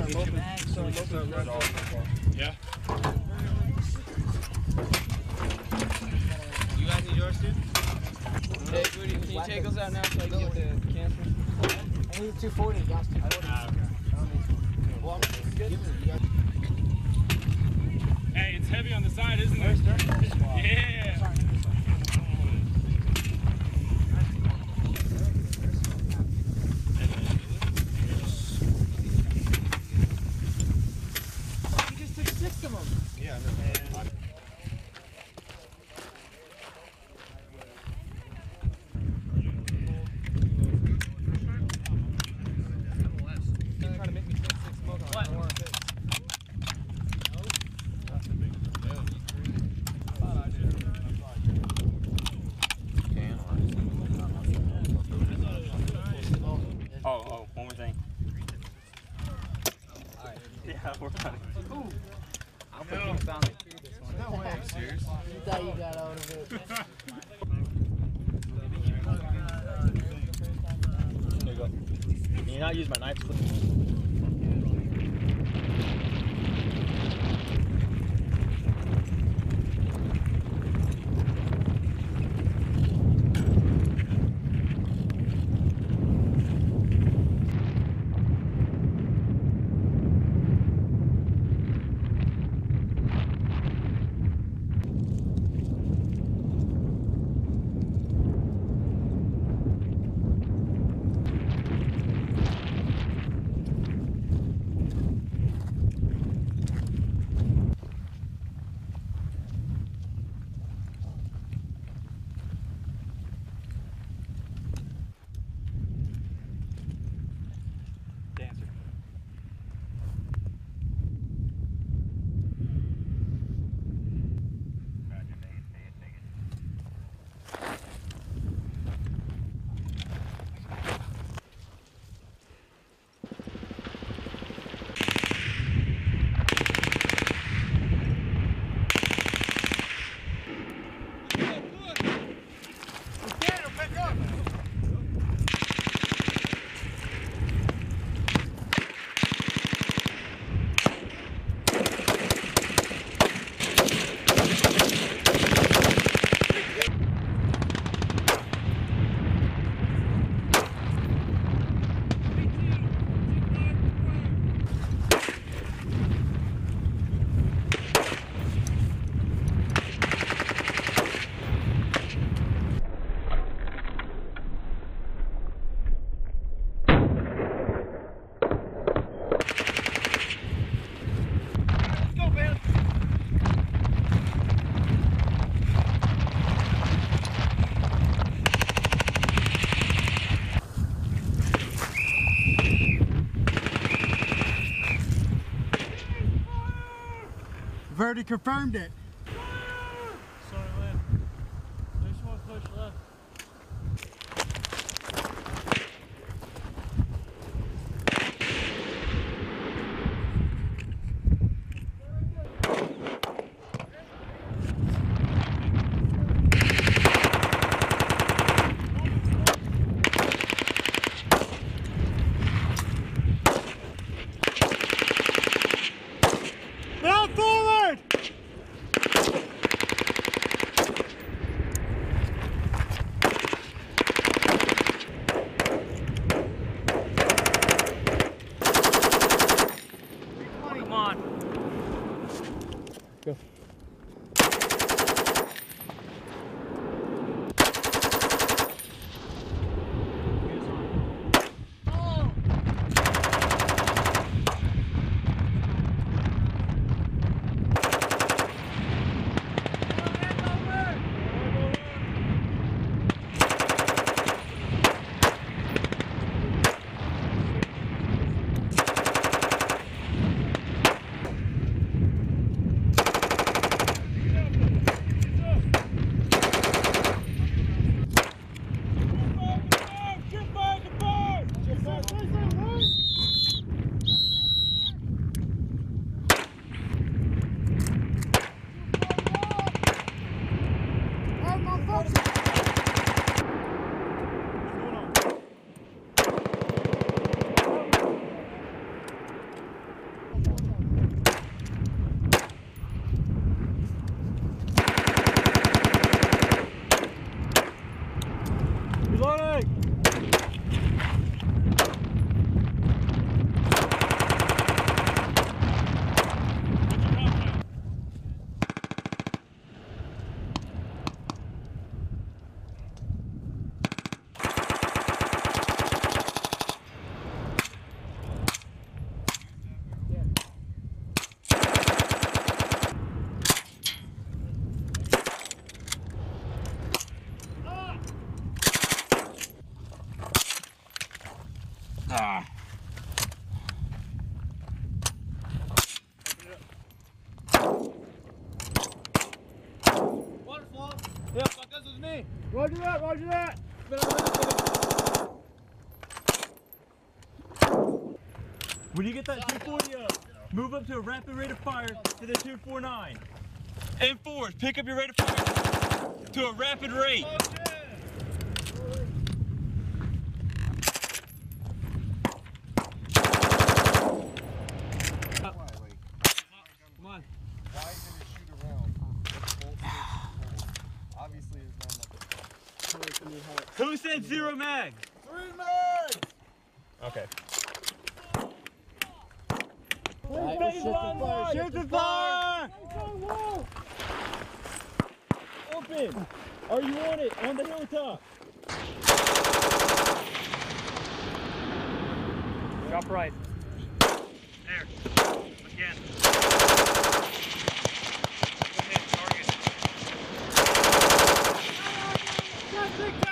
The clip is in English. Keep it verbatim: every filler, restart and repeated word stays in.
Yeah. You guys need yours too? Hey, Woody, can you take those out now so I can get the cancer? I need two forty. Gas two forty. Ah, okay. Well, good. Hey, it's heavy on the side, isn't it? Yeah. You just took six of them. Yeah, I know. Oh, oh, one more thing. Alright. Yeah, we're fine. Ooh. I'll put you found it. No way, serious? You thought you got out of it. There you go. Can you not use my knife? Dancer. Verdi confirmed it. Sorry, left. Just want to push left. Now forward! Come on. Go. Roger that, roger that. When you get that two forty up, move up to a rapid rate of fire to the two forty-nine. Enforce, pick up your rate of fire to a rapid rate. Come on. Why did it shoot around? Obviously, there's not much. Who said zero mag? Three mags! Okay. Shoot the fire! Open! Are you on it? On the hilltop? Drop right. There. Again. Go ahead, target.